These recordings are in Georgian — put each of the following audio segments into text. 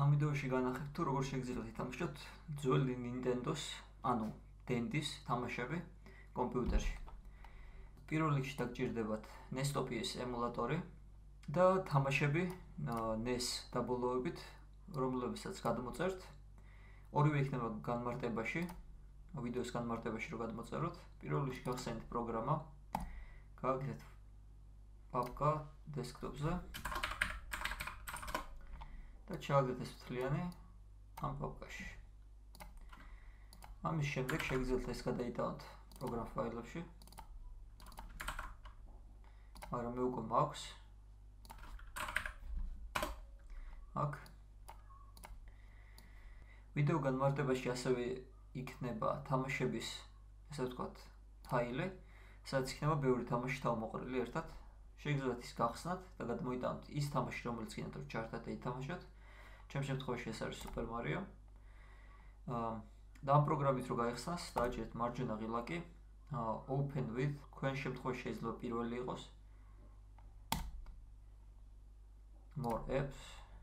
ამ ვიდეოში განახებ თუ როგორ შეგიძლიათ ითამაშოთ ძველი Nintendo-s, ანუ დენდის თამაშები კომპიუტერში. პირველ რიგში დაგჭირდებათ NES-TOPS ემულატორი და თამაშები NES დაბოლოებით, რომლებსაც გადმოწერთ. ორივე იქნება განმარტებაში, ვიდეოს განმარტებაში რო გადმოწეროთ. პირველ რიგში გახსენეთ პროგრამა, გააკეთეთ პაპკა დესკტოპზე და ჩააგდეთ ეს მთლიანი ამ პაპკაში. ამის შემდეგ შეგიძლიათ ეს გადაიტანოთ პროგრამ ფაილებში, მაგრამ მე უკვე მაქვს აქ. ვიდეო განმარტებაში ასევე იქნება თამაშების, ესე ვთქვათ, ფაილი, სადაც იქნება ბევრი თამაში თავმოყრილი ერთად. შეგიძლიათ ის გახსნათ და გადმოიტანოთ ის თამაში, რომელიც გინდათ რომ ჩაერთოთ და ითამაშოთ. ჩემ შემთხვევაში ეს არის Super Mario. და ამ პროგრამით რო გაიხსნას, დააჭერეთ მარჯვენა ღილაკი, open with, თქვენ შემთხვევაში შეიძლება პირველი იყოს. More apps.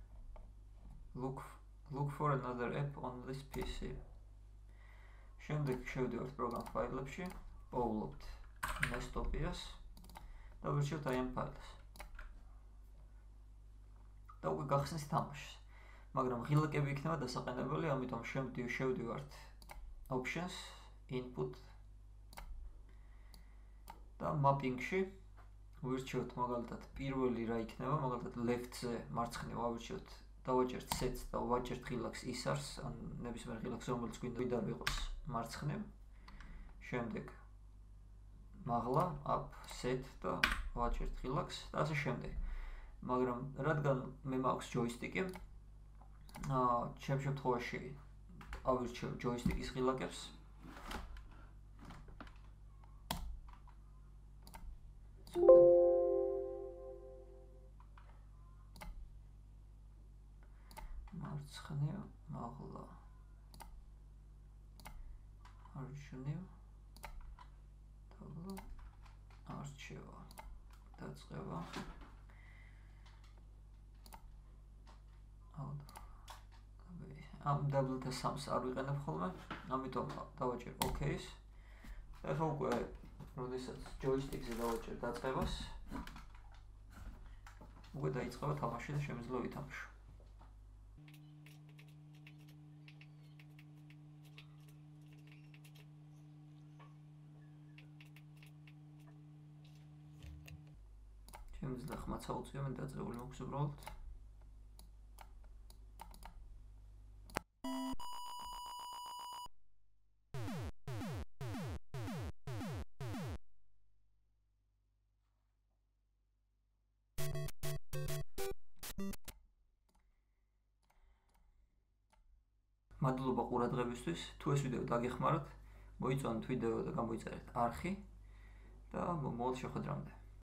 Look for another app on this PC. შემდეგ შევდივართ პროგრამ ფაილებში, პოულობთ NES-TOPS და ვირჩევთ აი ამ ფაილს. და უკვე გახსნის თამაშს. მაგრამ ღილაკები იქნება დასაყენებელი, ამიტომ შევდივართ options, input და mapping-ში ვირჩევთ მაგალითად პირველი რა იქნება, მაგალითად left-ზე მარცხნივ ავირჩევთ, დავაჭერთ set და ვაჭერთ ღილაკს isars, ან ნებისმიერ ღილაკს, რომელიც გვინდა რომ იყოს მარცხნივ. შემდეგ მაღლა up set და ვაჭერთ ღილაკს და ასე შემდეგ. მაგრამ რადგან მე მაქვს ჯოისტიკი, ჩემ შემთხვევაში ავირჩევ ჯოისტიკის ღილაკებს. მარცხნივ, მაღლა, მარჯვნივ, დაბლა, არჩევა, დაწყება. ამ დაბლთა სამს არ ვიყენებ ხოლმე, ამიტომ დავაჭერ OK-ს. ახლა უკვე როდესაც ჯოისტიკზე დავაჭერ დაწყებას, უკვე დაიწყება თამაში და შემიძლია ვითამაშო. შემიძლია ხმაცა უწევი, მე დაწყებული მაქვს უბრალოდ. მადლობა ყურადღებისთვის. თუ ეს ვიდეო დაგეხმაროთ, მოიწონეთ ვიდეო და გამოიწერეთ არხი და მომავალ შეხვედრამდე.